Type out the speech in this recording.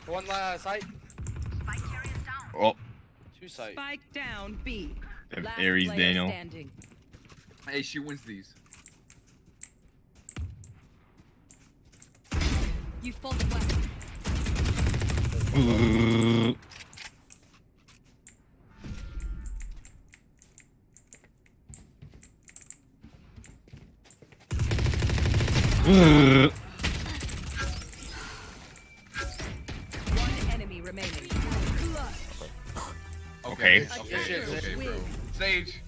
One last site. Oh. Two site. Spike down B. Last Aries player Daniel. standing. Hey, she wins these. You fought well. One enemy remaining. Okay. Okay, bro. Sage.